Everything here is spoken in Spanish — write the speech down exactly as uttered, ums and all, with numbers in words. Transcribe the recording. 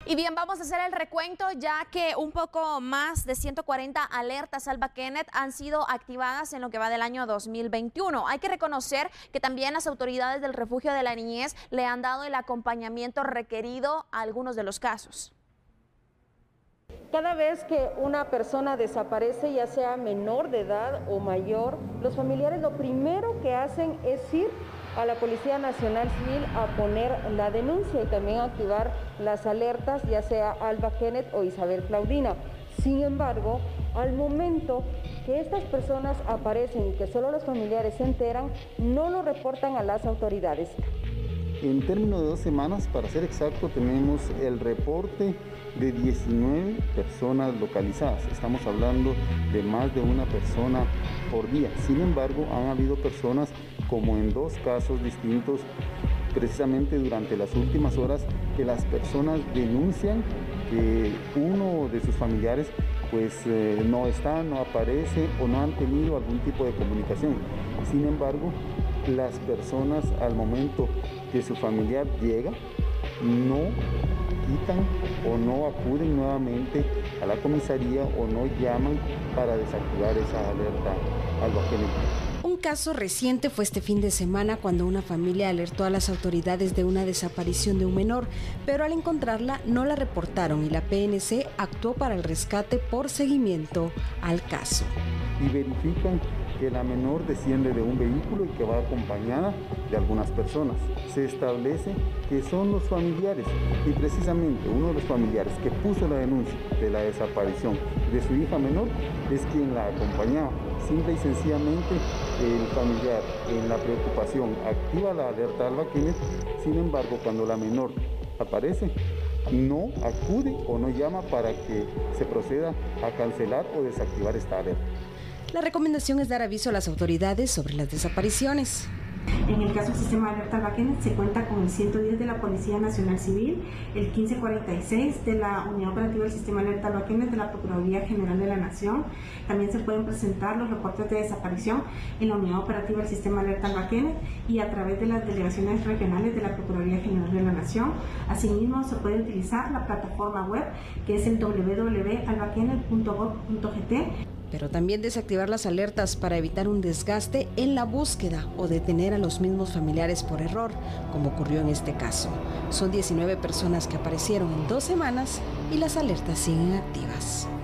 Y bien, vamos a hacer el recuento ya que un poco más de ciento cuarenta alertas Alba Kenneth han sido activadas en lo que va del año dos mil veintiuno. Hay que reconocer que también las autoridades del Refugio de la Niñez le han dado el acompañamiento requerido a algunos de los casos. Cada vez que una persona desaparece, ya sea menor de edad o mayor, los familiares lo primero que hacen es ir a la Policía Nacional Civil a poner la denuncia y también activar las alertas, ya sea Alba Kenneth o Isabel Claudina. Sin embargo, al momento que estas personas aparecen y que solo los familiares se enteran, no lo reportan a las autoridades. En términos de dos semanas, para ser exacto, tenemos el reporte de diecinueve personas localizadas. Estamos hablando de más de una persona por día. Sin embargo, han habido personas, como en dos casos distintos, precisamente durante las últimas horas, que las personas denuncian que uno de sus familiares pues eh, no está, no aparece o no han tenido algún tipo de comunicación. Sin embargo, las personas al momento que su familiar llega, no quitan o no acuden nuevamente a la comisaría o no llaman para desactivar esa alerta Alba Kenneth. Un caso reciente fue este fin de semana cuando una familia alertó a las autoridades de una desaparición de un menor, pero al encontrarla no la reportaron y la P N C actuó para el rescate por seguimiento al caso. Y verifican que la menor desciende de un vehículo y que va acompañada de algunas personas. Se establece que son los familiares y precisamente uno de los familiares que puso la denuncia de la desaparición de su hija menor es quien la acompañaba. Simple y sencillamente el familiar en la preocupación activa la alerta Alba Kenneth, sin embargo cuando la menor aparece no acude o no llama para que se proceda a cancelar o desactivar esta alerta. La recomendación es dar aviso a las autoridades sobre las desapariciones. En el caso del sistema de alerta Alba Kenneth se cuenta con el ciento diez de la Policía Nacional Civil, el quince cuarenta y seis de la Unidad Operativa del Sistema de Alerta Alba Kenneth de la Procuraduría General de la Nación. También se pueden presentar los reportes de desaparición en la Unidad Operativa del Sistema de Alerta Alba Kenneth y a través de las delegaciones regionales de la Procuraduría General de la Nación. Asimismo, se puede utilizar la plataforma web que es el doble u doble u doble u punto alba kenneth punto gov punto g t. Pero también desactivar las alertas para evitar un desgaste en la búsqueda o detener a los mismos familiares por error, como ocurrió en este caso. Son diecinueve personas que aparecieron en dos semanas y las alertas siguen activas.